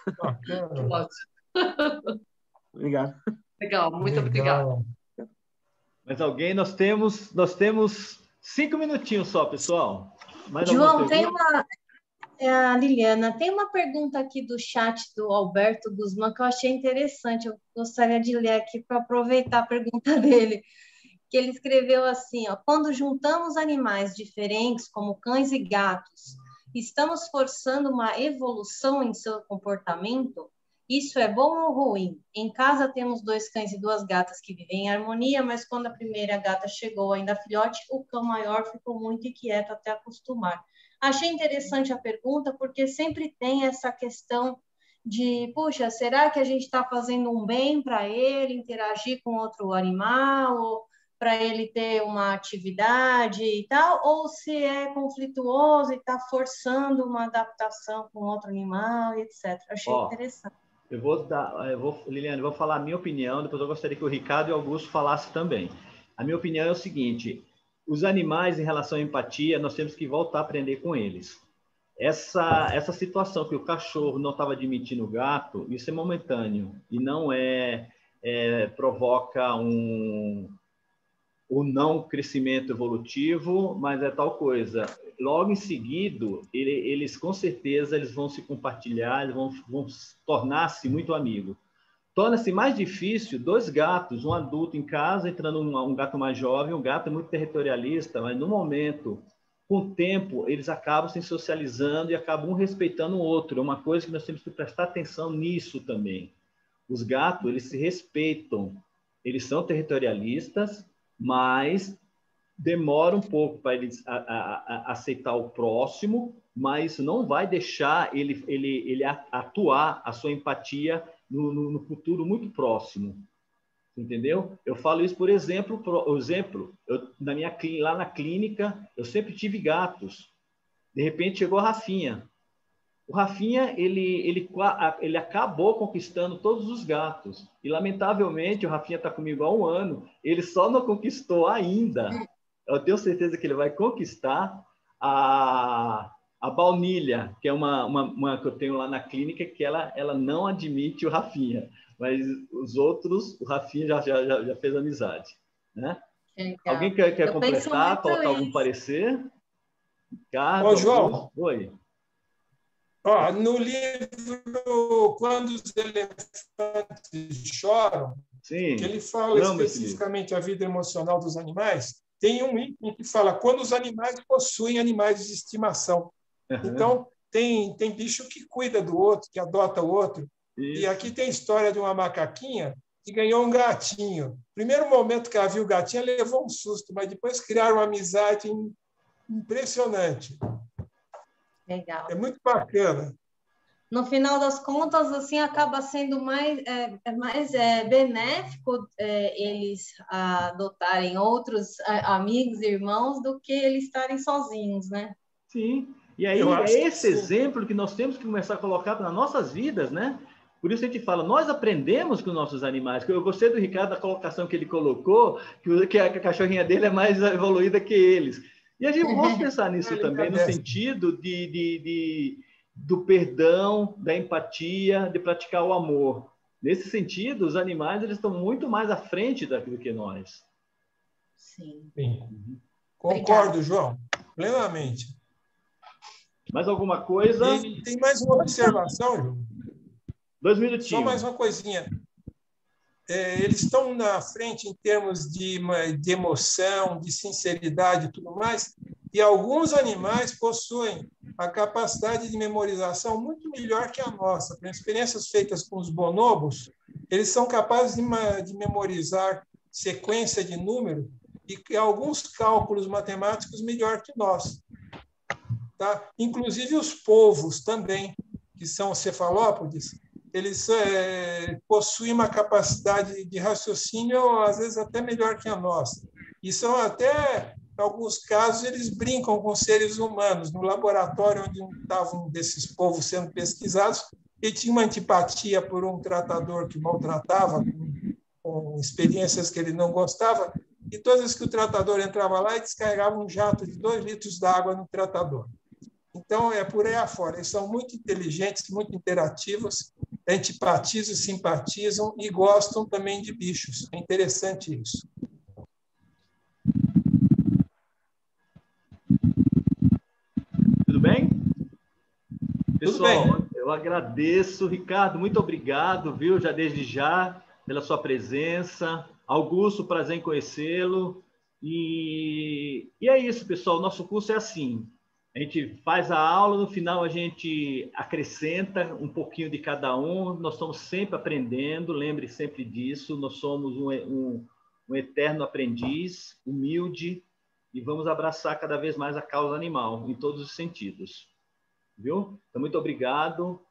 Obrigado. Legal, muito obrigado. Mas alguém, nós temos, nós temos cinco minutinhos só, pessoal. Mais João, tem uma... É a Liliana, tem uma pergunta aqui do chat do Alberto Guzmán que eu achei interessante, eu gostaria de ler aqui para aproveitar a pergunta dele, que ele escreveu assim, ó, quando juntamos animais diferentes, como cães e gatos, estamos forçando uma evolução em seu comportamento? Isso é bom ou ruim? Em casa temos dois cães e duas gatas que vivem em harmonia, mas quando a primeira gata chegou ainda filhote, o cão maior ficou muito inquieto até acostumar. Achei interessante a pergunta, porque sempre tem essa questão de, puxa, será que a gente está fazendo um bem para ele interagir com outro animal, ou para ele ter uma atividade e tal, ou se é conflituoso e está forçando uma adaptação com outro animal, etcétera. Achei oh. interessante. Eu vou dar, eu vou, Liliane, eu vou falar a minha opinião, depois eu gostaria que o Ricardo e o Augusto falassem também. A minha opinião é o seguinte, os animais, em relação à empatia, nós temos que voltar a aprender com eles. Essa, essa situação que o cachorro não estava admitindo o gato, isso é momentâneo, e não é, é provoca um, um não crescimento evolutivo, mas é tal coisa. Logo em seguida, ele, eles com certeza eles vão se compartilhar, eles vão, vão tornar-se muito amigos. Torna-se mais difícil dois gatos, um adulto em casa, entrando um, um gato mais jovem, um gato muito territorialista, mas no momento com o tempo, eles acabam se socializando e acabam um respeitando o outro. É uma coisa que nós temos que prestar atenção nisso também. Os gatos, eles se respeitam. Eles são territorialistas, mas demora um pouco para eles a, a, a aceitar o próximo, mas isso não vai deixar ele, ele, ele atuar a sua empatia no, no, no futuro muito próximo. Entendeu? Eu falo isso por exemplo, por exemplo eu, na minha, lá na clínica, eu sempre tive gatos. De repente chegou a Rafinha. O Rafinha, ele, ele, ele acabou conquistando todos os gatos. E, lamentavelmente, o Rafinha está comigo há um ano, ele só não conquistou ainda. Eu tenho certeza que ele vai conquistar a, a baunilha, que é uma, uma, uma que eu tenho lá na clínica, que ela, ela não admite o Rafinha. Mas os outros, o Rafinha já, já, já fez amizade. Né? Alguém quer, quer completar, colocar algum isso. parecer? Ricardo, Ô, João. Oi. Ó, no livro Quando os Elefantes Choram, Sim, que ele fala especificamente a vida emocional dos animais, tem um item que fala quando os animais possuem animais de estimação. Uhum. Então, tem, tem bicho que cuida do outro, que adota o outro. Isso. E aqui tem a história de uma macaquinha que ganhou um gatinho. Primeiro momento que ela viu o gatinho, ela levou um susto, mas depois criaram uma amizade impressionante. Legal. É muito bacana. No final das contas, assim, acaba sendo mais, é, é mais é, benéfico é, eles adotarem outros amigos e irmãos do que eles estarem sozinhos, né? Sim. E aí é esse exemplo que nós temos que começar a colocar nas nossas vidas, né? Por isso a gente fala, nós aprendemos com os nossos animais. Eu gostei do Ricardo, da colocação que ele colocou, que a cachorrinha dele é mais evoluída que eles. E a gente pode pensar nisso também, no sentido de, de, de, do perdão, da empatia, de praticar o amor. Nesse sentido, os animais eles estão muito mais à frente do que nós. Sim. Sim. Uhum. Concordo, Obrigado. João, plenamente. Mais alguma coisa? E tem mais uma observação, João. Dois minutinhos. Só mais uma coisinha. É, eles estão na frente em termos de, de emoção, de sinceridade e tudo mais, e alguns animais possuem a capacidade de memorização muito melhor que a nossa. Por experiências feitas com os bonobos, eles são capazes de, de memorizar sequência de número e alguns cálculos matemáticos melhor que nós. Tá? Inclusive os polvos também, que são cefalópodes, eles é, possuem uma capacidade de raciocínio, às vezes, até melhor que a nossa. E são até, em alguns casos, eles brincam com seres humanos. No laboratório onde estavam desses povos sendo pesquisados, ele tinha uma antipatia por um tratador que maltratava, com, com experiências que ele não gostava, e todas as vezes que o tratador entrava lá, ele descarregava um jato de dois litros d'água no tratador. Então, é por aí afora. Eles são muito inteligentes, muito interativos, antipatizam, simpatizam e gostam também de bichos. É interessante isso. Tudo bem? Pessoal, Tudo bem. Eu agradeço. Ricardo, muito obrigado, viu? Já desde já, pela sua presença. Augusto, prazer em conhecê-lo. E, e é isso, pessoal. O nosso curso é assim. A gente faz a aula, no final a gente acrescenta um pouquinho de cada um. Nós estamos sempre aprendendo, lembre sempre disso. Nós somos um, um, um eterno aprendiz, humilde, e vamos abraçar cada vez mais a causa animal, em todos os sentidos. Viu? Então, muito obrigado.